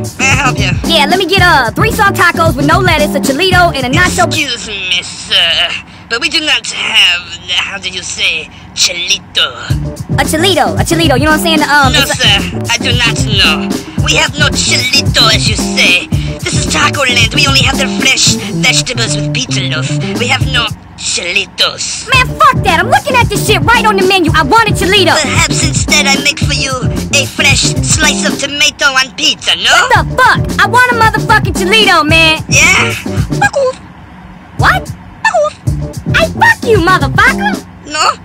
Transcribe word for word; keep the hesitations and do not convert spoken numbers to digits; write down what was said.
May I help you? Yeah, let me get uh three soft tacos with no lettuce, a chilito, and a nacho. Excuse me, sir, but we do not have, how do you say, chilito? A chilito, a chilito. You know what I'm saying? Um, No, it's a- sir, I do not know. We have no chilito, as you say. This is Taco Land. We only have their fresh vegetables with pizza loaf. We have no chilitos. Man, fuck that! I'm looking at this shit right on the menu. I want a chilito. Perhaps instead I make for you a fresh slice of tomato on pizza, no? What the fuck? I want a motherfucking chilito, man. Yeah? Fuck off. What? Fuck off. Hey, fuck you, motherfucker. No?